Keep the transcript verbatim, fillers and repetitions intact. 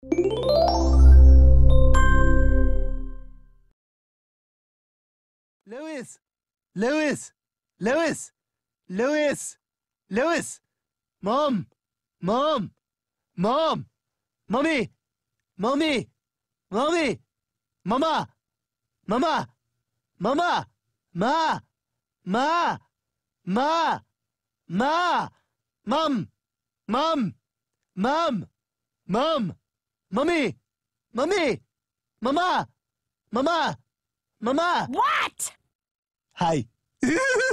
Lewis! Lewis! Lewis! Lewis! Lewis! Mom! Mom! Mom! Mommy! Mommy! Mommy! Mama! Mama! Mama! Ma! Ma! Ma! Ma! Mom! Mom! Mom! Mom! Mommy! Mommy! Mama! Mama! Mama! What? Hi.